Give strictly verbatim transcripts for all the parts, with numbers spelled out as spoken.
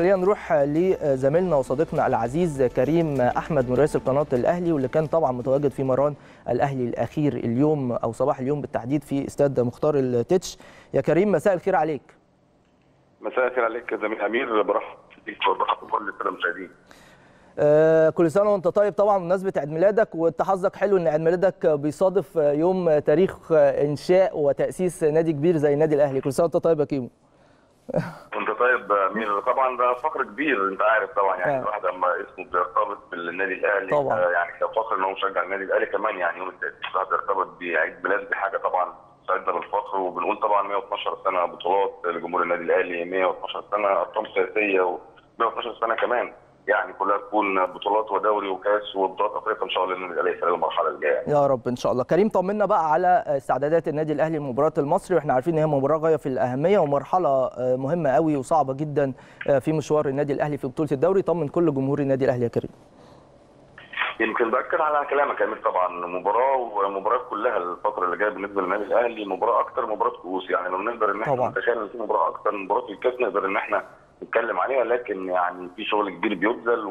خلينا نروح لزميلنا وصديقنا العزيز كريم احمد مراسل قناه الاهلي، واللي كان طبعا متواجد في مران الاهلي الاخير اليوم او صباح اليوم بالتحديد في استاد مختار التتش. يا كريم مساء الخير عليك. مساء الخير عليك يا زميل امير، برحب بيك وبرحب بكل الساده المشاهدين. آه كل سنه وانت طيب. طبعا بمناسبه عيد ميلادك، وانت حظك حلو ان عيد ميلادك بيصادف يوم تاريخ انشاء وتاسيس نادي كبير زي النادي الاهلي. كل سنه وانت طيب يا كيمو. انت طيب يا امير. طبعا ده فخر كبير، انت عارف طبعا يعني آه. الواحد لما اسمه بيرتبط بالنادي الاهلي طبعا آه يعني كفخر ان هو مشجع النادي الاهلي كمان. يعني يوم التاسيس الواحد بيرتبط بعيد ميلاد، دي حاجه طبعا سعدنا بالفخر. وبنقول طبعا مئة واثناشر سنه بطولات لجمهور النادي الاهلي، مئة واثناشر سنه ارقام قياسيه، ومئة واثناشر سنه كمان يعني كلها تكون بطولات ودوري وكاس وبطولات افريقيا ان شاء الله النادي الاهلي خلال المرحله الجايه. يا رب ان شاء الله. كريم طمنا بقى على استعدادات النادي الاهلي لمباراه المصري، واحنا عارفين ان هي مباراه غايه في الاهميه ومرحله مهمه قوي وصعبه جدا في مشوار النادي الاهلي في بطوله الدوري. طمن كل جمهور النادي الاهلي يا كريم. يمكن باكد على كلامك يا امير، طبعا مباراه ومباريات كلها الفتره اللي جايه بالنسبه للنادي الاهلي مباراه اكتر مباراه كؤوس. يعني لو نقدر ان احنا نتخيل ان في مباراه اكتر من مباراه الكاس نقدر ان احنا نتكلم عليها، لكن يعني في شغل كبير بيبذل،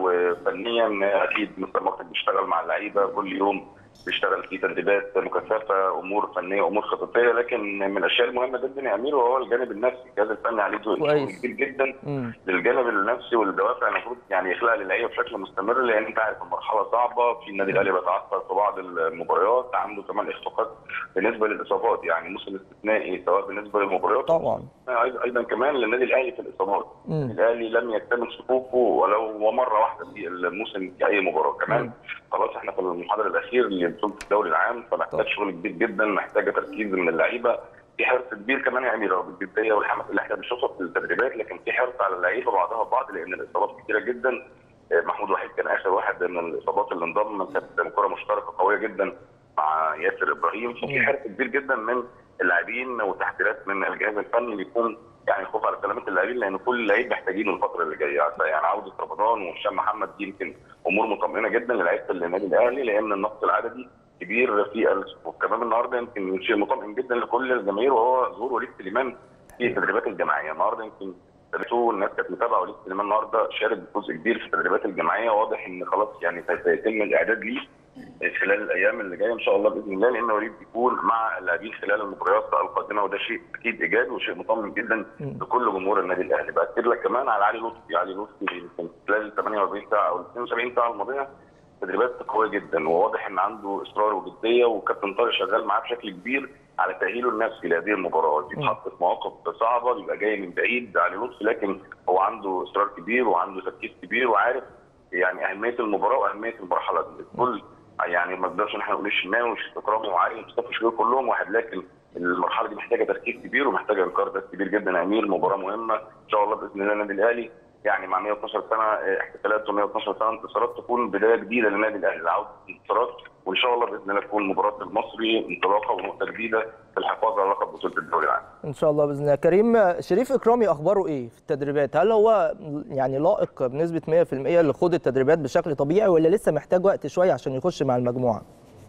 وفنيا اكيد مستر مارتن بيشتغل مع اللعيبه كل يوم، بيشتغل في تدريبات مكثفه، امور فنيه امور خططيه. لكن من الاشياء المهمه جدا يا امير وهو الجانب النفسي. الجهاز الفني عليه شغل كبير جدا مم. للجانب النفسي والدوافع المفروض يعني يخلقها للعيبه بشكل مستمر، لان انت عارف المرحله صعبه في النادي الاهلي، بيتعثر في بعض المباريات، عنده كمان اخفاقات بالنسبه للاصابات، يعني موسم استثنائي سواء بالنسبه للمباريات طبعا ايضا كمان للنادي الاهلي في الاصابات. النادي الاهلي لم يكتمل صفوفه ولو مره واحده في الموسم في اي مباراه كمان. مم. خلاص احنا في المحاضر الاخير لبطوله الدوري العام، فمحتاج شغل كبير جدا، محتاجه تركيز من اللعيبه، في حرص كبير كمان يا امير بالجديه والحماس اللي احنا بنشوفها في التدريبات، لكن في حرص على اللعيبه بعضها البعض لان الاصابات كثيره جدا. محمود وحيد كان اخر واحد من الاصابات اللي انضم، كانت كره مشتركه قويه جدا مع ياسر ابراهيم، ففي حرص كبير جدا من اللاعبين وتحذيرات من الجهاز الفني بيكون يعني خوف على سلامه اللاعبين، لان كل لعيب محتاجينه الفتره اللي جايه. يعني عوده رمضان وهشام محمد دي يمكن امور مطمئنه جدا للعيبه النادي الاهلي، لان النقص العددي كبير في الصفوف. كمان النهارده يمكن شيء مطمئن جدا لكل الجماهير وهو ظهور وليد سليمان في التدريبات الجماعيه. النهارده يمكن الناس كانت متابعه وليد سليمان النهارده شارك بجزء كبير في التدريبات الجماعيه، واضح ان خلاص يعني سيتم الاعداد ليه خلال الايام اللي جايه ان شاء الله باذن الله، لان وليد بيكون مع اللاعبين خلال المباريات القادمه، وده شيء اكيد ايجابي وشيء مطمئن جدا لكل جمهور النادي الاهلي. باكد لك كمان على علي لطفي، علي لطفي خلال ال ثمانية وأربعين ساعه او اثنين وسبعين ساعه الماضيه تدريبات قويه جدا، وواضح ان عنده اصرار وجديه، وكابتن طارق شغال معاه بشكل كبير على تاهيله النفسي لهذه المباراه. بيتحط في مواقف صعبه، بيبقى جاي من بعيد علي لطفي، لكن هو عنده اصرار كبير وعنده تركيز كبير، وعارف يعني اهميه المباراه واهميه المرحله دي. الكل يعني ما نقدرش ان احنا نقول الشناوي وشريف اكرامي وعلي ومصطفى شوبير كلهم واحد، لكن المرحله دي محتاجه تركيز كبير ومحتاجه انكار ذات كبير جدا يا امير. مباراه مهمه ان شاء الله باذن الله النادي الاهلي يعني مع مئة واثناشر سنه احتفالات و مئة واثناشر سنه انتصارات تكون بدايه جديده للنادي الاهلي، عوده انتصارات، وان شاء الله باذن الله تكون مباراه المصري انطلاقه ونقطه جديده في الحفاظ على لقب بطوله الدوري العام. ان شاء الله باذن الله. كريم شريف اكرامي اخباره ايه في التدريبات؟ هل هو يعني لائق بنسبه مئة في المئة لخوض التدريبات بشكل طبيعي، ولا لسه محتاج وقت شويه عشان يخش مع المجموعه؟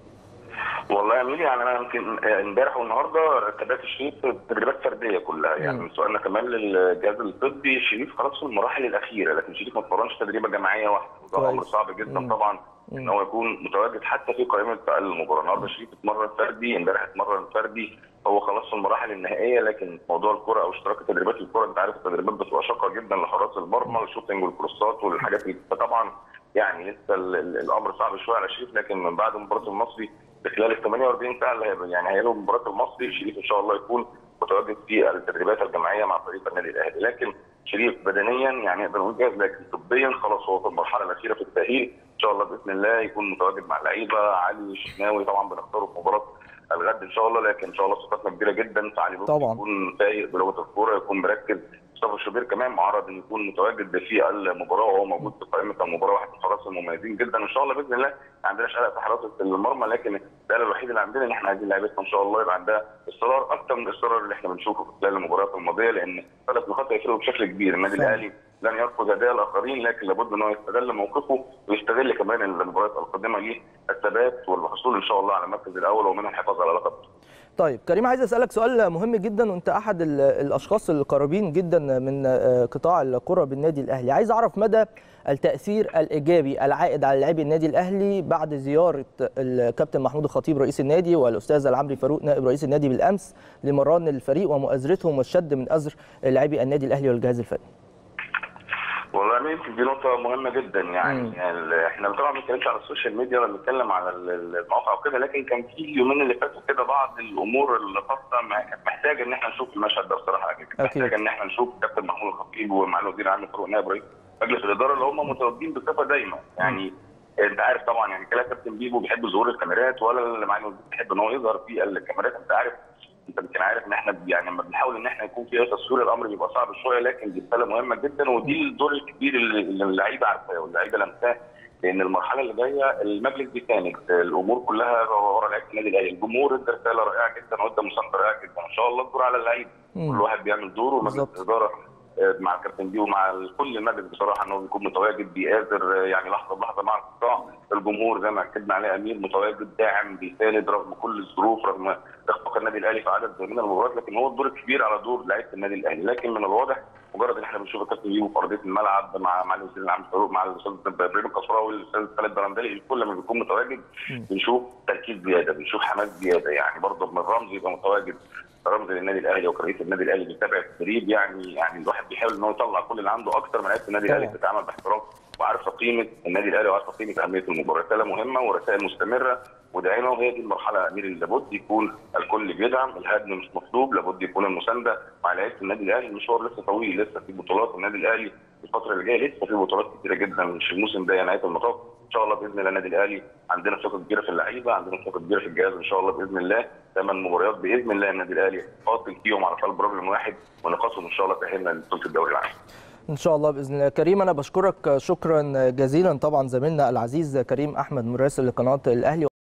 والله يا امير يعني انا يمكن امبارح والنهارده تابعت شريف تدريبات فرديه كلها، يعني من سؤالنا كمان للجهاز الطبي شريف خلاص في المراحل الاخيره، لكن شريف ما اتمرنش تدريبه جماعيه واحده، وده امر صعب جدا مم. طبعا مم. ان هو يكون متواجد حتى في قائمه المباراه. النهارده شريف اتمرن فردي، امبارح اتمرن فردي، هو خلاص في المراحل النهائيه. لكن موضوع الكره او اشتراك تدريبات الكره، انت عارف التدريبات بتبقى شاقه جدا لحراس المرمى والشوتنج والكروسات والحاجات دي، فطبعا يعني لسه الامر صعب شويه على شريف. لكن من بعد مباراه المصري خلال ال ثمانية وأربعين ساعه اللي يعني هيلعبوا مباراه المصري، شريف ان شاء الله يكون متواجد في التدريبات الجماعيه مع فريق النادي الاهلي. لكن شريف بدنيا يعني نقدر نقول جاهز، لكن طبيا خلاص هو في المرحله الاخيره في التاهيل، ان شاء الله باذن الله يكون متواجد مع اللعيبه. علي الشناوي طبعا بنختاره في مباراه الغد ان شاء الله، لكن ان شاء الله ثقتنا كبيره جدا في علي لطفي يكون فايق بلغه الكوره، يكون مركز. مصطفى شوبير كمان معرض ان يكون متواجد في المباراه وهو موجود في قائمه المباراه، واحد من الحراس المميزين جدا. ان شاء الله باذن الله ما عندناش قلق في حراسه المرمى، لكن السؤال الوحيد اللي عندنا ان احنا عايزين لعيبتنا ان شاء الله يبقى عندها اصرار اكثر من الاصرار اللي احنا بنشوفه في خلال المباريات الماضيه، لان ثلاث نقاط هيفرقوا بشكل كبير. النادي الاهلي لن يرفض هدايا الاخرين، لكن لابد ان هو يستغل موقفه ويستغل كمان المباريات القادمه للثبات والحصول ان شاء الله على المركز الاول ومنها الحفاظ على لقب. طيب كريم، عايز اسالك سؤال مهم جدا، وانت احد الاشخاص القريبين جدا من قطاع الكره بالنادي الاهلي. عايز اعرف مدى التاثير الايجابي العائد على لاعبي النادي الاهلي بعد زياره الكابتن محمود الخطيب رئيس النادي والاستاذ العمري فاروق نائب رئيس النادي بالامس لمران الفريق ومؤازرتهم والشد من ازر لاعبي النادي الاهلي والجهاز الفني. والله يمكن دي نقطة مهمة جدا يعني, يعني احنا طبعا ما بنتكلمش على السوشيال ميديا ولا بنتكلم على المواقع وكده، لكن كان في اليومين اللي فاتوا كده بعض الامور الخاصة محتاجة ان احنا نشوف المشهد ده بصراحة، محتاجة ان احنا نشوف كابتن محمود الخطيب ومعالي الوزير العام فاروق نائب رئيس مجلس الإدارة اللي هم متواجدين بصفة دايمة. يعني انت عارف طبعا يعني كلا كابتن بيبو بيحب ظهور الكاميرات ولا اللي معالي الوزير بيحب ان هو يظهر في الكاميرات. انت عارف انت يمكن عارف ان احنا يعني لما بنحاول ان احنا يكون في تصوير الامر بيبقى صعب شويه، لكن دي رساله مهمه جدا، ودي الدور الكبير اللي اللعيبه عارفاه واللعيبه لمساه، لان المرحله اللي جايه المجلس بيساند الامور كلها ورا لعيبه النادي الاهلي. الجمهور ادى رساله رائعه جدا وادى مسانده رائعه جدا، ان شاء الله الدور على اللعيبه، كل واحد بيعمل دوره، ومجلس الاداره مع الكابتن بيو ومع كل المجلس بصراحه انه بيكون متواجد بيقادر يعني لحظه بلحظه مع القطاع. الجمهور زي ما اكدنا عليه امير متواجد داعم بيساند رغم كل الظروف، رغم اخفاق النادي الاهلي في عدد من المباريات، لكن هو الدور الكبير على دور لعيبه النادي الاهلي. لكن من الواضح مجرد ان احنا بنشوف الكابتن بيو في ارضيه الملعب مع معالي الوزير العام فاروق مع الاستاذ ابراهيم القصراوي والاستاذ خالد درندلي، الكل لما بيكون متواجد بنشوف تركيز زياده، بنشوف حماس زياده. يعني برضه من الرمز يبقى متواجد رمز للنادي الاهلي وكرئيس النادي الاهلي بيتابع التدريب، يعني يعني الواحد بيحاول ان هو يطلع كل اللي عنده اكتر من لعيبه النادي الاهلي بتتعامل باحتراف وعارفه قيمه النادي الاهلي وعارفه قيمه اهميه المباراه. رساله مهمه ورسائل مستمره وداعمه، وهي دي المرحله امير اللي لابد يكون الكل بيدعم، الهدم مش مطلوب، لابد يكون المسانده مع لعيبه النادي الاهلي. المشوار لسه طويل، لسه في بطولات النادي الاهلي الفتره اللي جايه، لسه في بطولات كثيره جدا، مش الموسم ده نهايه المطاف. ان شاء الله باذن الله النادي الاهلي عندنا ثقه كبيره في اللعيبه، عندنا ثقه كبيره في الجهاز، ان شاء الله باذن الله ثمان مباريات باذن الله النادي الاهلي قاتل فيهم على قلب رجل واحد، ونقاطهم ان شاء الله تاهلنا لبطوله الدوري العام. ان شاء الله باذن الله. كريم انا بشكرك شكرا جزيلا، طبعا زميلنا العزيز كريم احمد مراسل لقناه الاهلي.